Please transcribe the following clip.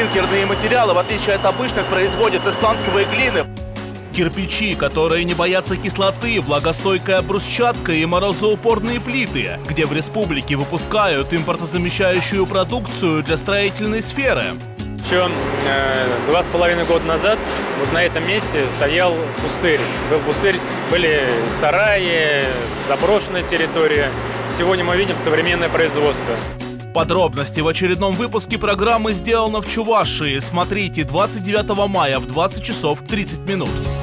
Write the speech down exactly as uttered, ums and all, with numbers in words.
клинкерные материалы, в отличие от обычных, производят из сланцевой глины. Кирпичи, которые не боятся кислоты, влагостойкая брусчатка и морозоупорные плиты, где в республике выпускают импортозамещающую продукцию для строительной сферы. Еще э, два с половиной года назад вот на этом месте стоял пустырь. Был пустырь, были сараи, заброшенная территория. Сегодня мы видим современное производство. Подробности в очередном выпуске программы «Сделано в Чувашии». Смотрите двадцать девятого мая в двадцать часов тридцать минут.